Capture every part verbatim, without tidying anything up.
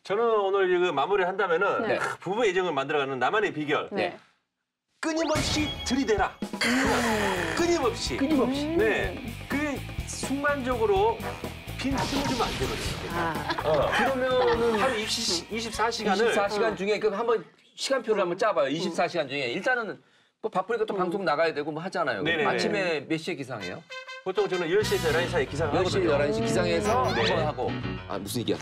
저는 오늘 이거 마무리를 한다면은 네. 부부 애정을 만들어가는 나만의 비결. 네. 끊임없이 들이대라. 그냥 끊임없이. 끊임없이. 네. 그 순간적으로 빈 틈을 주면 안 되거든요. 아. 어. 그러면은 하루 이십사 시간을 이십사 시간 중에 그 한번 시간표를 한번 짜봐요. 이십사 시간 중에 일단은 뭐 바쁘니까 또 방송 나가야 되고 뭐 하잖아요. 네네네. 아침에 몇 시에 기상해요? 보통 저는 열 시에서 열한 시 사이에 기상을 열 시, 하거든요. 열한 시 기상해서 네. 한번 하고. 아, 무슨 얘기야?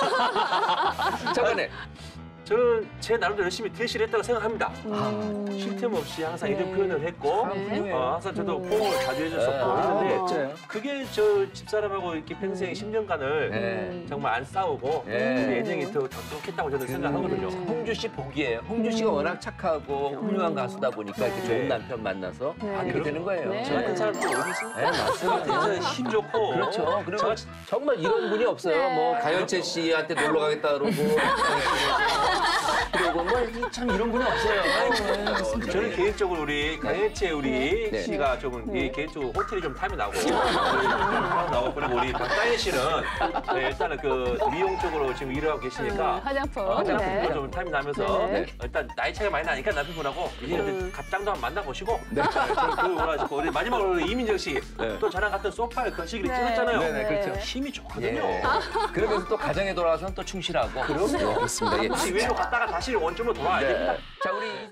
잠깐만. 저는 제 나름대로 열심히 대시를 했다고 생각합니다. 음. 쉴 틈 없이 항상 네. 이런 표현을 했고 네. 어, 항상 저도 포옹을 자주 해줬었고 아, 했는데 멋져요. 그게 저 집사람하고 이렇게 평생 십 년간을 네. 정말 안 싸우고 네. 우리 애정이 더 톡톡했다고 저는 생각하거든요. 네. 홍주 씨 복이에요. 홍주 씨가 워낙 착하고 훌륭한 가수다 보니까 이렇게 좋은 네. 남편 만나서 네. 이렇게 되는 거예요. 네. 저 같은 사람 또 어디 있습니까? 네, 맞습니다. 저한테 힘 좋고 그렇죠. 그리고 저- 정말 이런 분이 없어요. 네. 뭐 가연채 씨한테 놀러 가겠다 그러고 그리고 뭐 참 이런 분이 없어요. 저는 개인적으로 우리 강현채 우리 네. 씨가 좀 이 개인적으로 호텔이 좀 탐이 나고 나고 그리고 우리 박다혜 씨는 네, 일단은 그 미용 쪽으로 지금 일을 하고 계시니까 음, 화장품. 어, 화장품도 네. 좀 탐이 나면서 네. 일단 나이 차이가 많이 나니까 남편분하고 이제 음. 갑장도 한번 만나보시고 네. 저는 그걸 원하시고 우리 마지막으로 이민정 씨 또 네. 저랑 같은 소파에 거시기를 네. 찍었잖아요. 네, 네, 그렇죠. 힘이 좋거든요. 예. 그러면서 또 가정에 돌아와서는 또 충실하고. 그럼요. 그렇습니다. 예. 혹시 외로 갔다가 다시 원점으로 돌아와야 됩니다. 네. 자, 우리